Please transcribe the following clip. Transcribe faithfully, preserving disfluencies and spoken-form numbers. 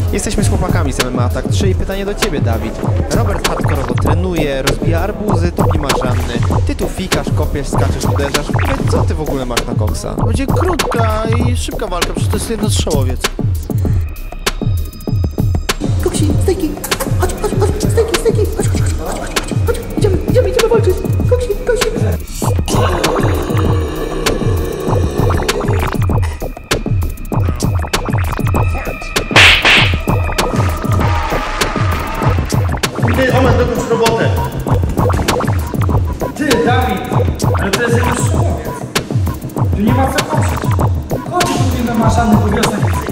Jesteśmy z chłopakami z M M A Attack trzy i pytanie do ciebie, Dawid. Robert hardkorowo trenuje, rozbija arbuzy, topi marzanny. Ty tu fikasz, kopiesz, skaczesz, uderzasz. Powiedz, co ty w ogóle masz na koksa? Będzie krótka i szybka walka, przecież to jest jednostrzałowiec. Koksi, stejki! Chodź, chodź, chodź, stejki, stejki! Chodź, chodź, chodź, chodź, chodź, chodź! Idziemy, idziemy, idziemy walczyć! Koksi, koksi! Ty, Omen, dokończ robotę! Ty, Dawid! Ale to jest jednostrzałowiec. Tu nie ma co kończyć. Chodź, tu nie ma żadnych powiosek.